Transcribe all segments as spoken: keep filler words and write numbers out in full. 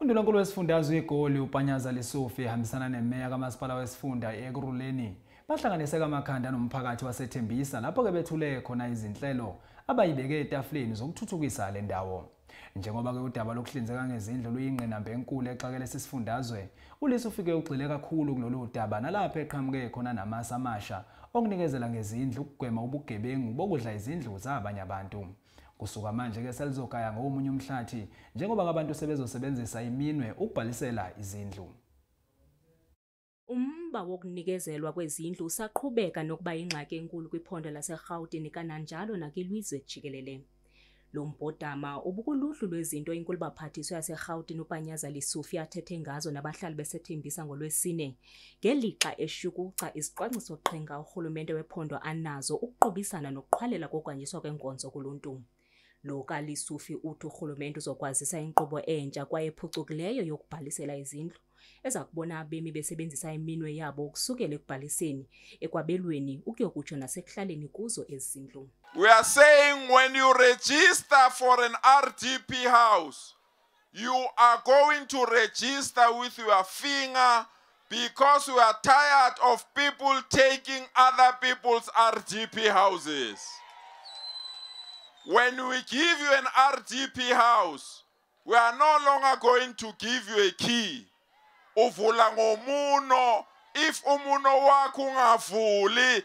Undunankulu wesifundazwe iGoli uPanyaza Lesufi ehambisana nemeya kamasipala wesifunda eKuruleni bahlanganiseka amakhanda nomphakathi waseThembisa lapho ke bethule khona izinhlelo abayibeke etafuleni zokuthuthukisa le ndawo. Njengoba ke udaba lokuhlinzeka ngezindlu luyingqinamba enkulu exakele sisifundazwe, uLesu ufike ugxile kakhulu kulolu daba nalapho eqhamuke khona namasa amasha okunikezela ngezindlu ukugwema ubugebengu bokudla izindlu zabanye abantu. Kusuka manje ke selizogaya ngomunye umhlathi njengoba abantu sebezosebenzisa iminwe ukubhalisela izindlu. Umba wokunikezelwa kwezindlu usaqhubeka nokuba ingxaki enkulu kwiphondo laseGauteng kananjalo nakwilizwe jikelele. Lo mbhodama ubukuluhlu lwezinto inkulu baphathiswa yaseGauteng uPanyaza Lesufi athethe ngazo nabahlali beseThembisa ngoLwesine ngelixa eshukuca isicwangciso qhinga urhulumente wephondo anazo ukuqubisana nokuqhwalela kokwanjiswa kwenkonzo kuluntu. Lo kaLesufi uthi urhulumente uzokwazisa inkqubo entsha kwaye ephucukileyo yokubhalisela izindlu eza kubona abemi besebenzisa iminwe yabo ukusukela ekubhaliseni ekwabelweni ukuyokutsho nasekuhlaleni kuzo ezindlu. We are saying when you register for an R D P house, you are going to register with your finger because we are tired of people taking other people's R D P houses. When we give you an R D P house, we are no longer going to give you a key. Uvula ngomuno, if umuno wakho ungavuli,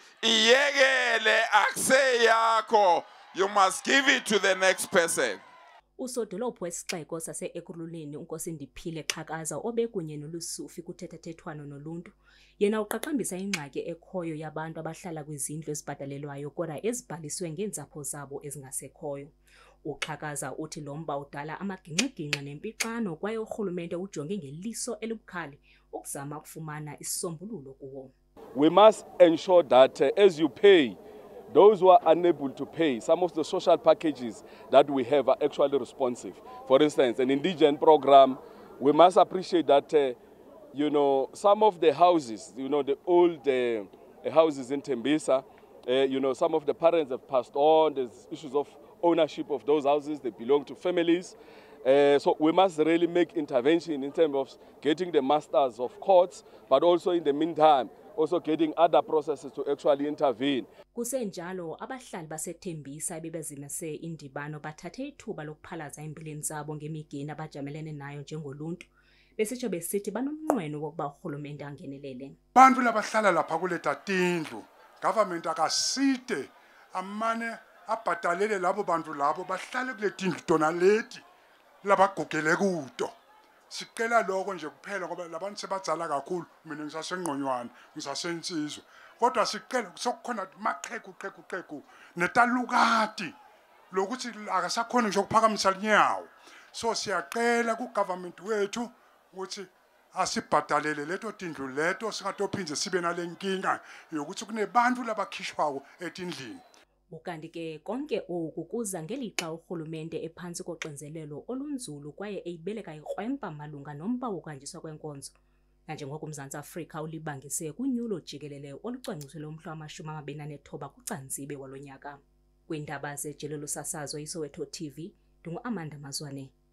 iyekele akuse yakho, you must give it to the next person. Usodolophu wesixeko sase-Ekurhuleni uNkosindiphile Xhakaza obekunye noLesufi kuthethathethwano noluntu yena uqaqambisa ingxaki ekhoyo yabantu abahlala kwizindlu ezibhatalelwayo kodwa ezibhaliswe ngeentsapho zabo ezingasekhoyo. Uxhakaza uthi lo mba udala amagingxigingxi nempixano kwaye urhulumente ujonge ngeliso elibukhali ukuzama ukufumana isisombululo kuwo. We must ensure that uh, as you pay, those who are unable to pay, some of the social packages that we have are actually responsive. For instance, an indigent program, we must appreciate that, uh, you know, some of the houses, you know, the old uh, houses in Thembisa, uh, you know, some of the parents have passed on, there's issues of ownership of those houses, they belong to families. Uh, so we must really make intervention in terms of getting the masters of courts, but also in the meantime, also getting other processes to actually intervene. Kusenjalo abahlali baseThembisa bebezimise indibano bathathe ithuba lokuphalaza impilweni zabo ngemigeni abajamelene nayo njengoluntu besitsho besithi banomnqweno wokuba urhulumente angenelele. Bantu labahlala lapha kule tatindlu government akasite amane abhatalele labo bantu labo bahlale kule tindlu tona leti labagugele kuto. Sicela lokho nje kuphela ngoba labantu sebadzala kakhulu, mina ngisasengqonywana ngisasensizwe, kodwa sicela sokukhona maqheku qheku qheku netalukati lokuthi akasakhona nje ukuphakamisa inyawo. So siyaqela ku government wethu ukuthi asibhadalele leto tindlu leto singatophinze sibe nalenkinga yokuthi kunebantu labakhishwayo etindlini. Ukanti ke konke oku kuza ngelixa urhulumente ephansi koxinzelelo olunzulu kwaye eyibeleka ikrwempa malunga nomba wokwanjiswa kwenkonzo. Nanjengoko uMzantsi Afrika ulibangise kunyulo jikelele olucwangciselwe umhla wamashumi amabini anesithoba kuCanzibe walonyaka. Kwiindaba zejelo losasazo iSoweto T V, ndingu-Amanda Mazwane.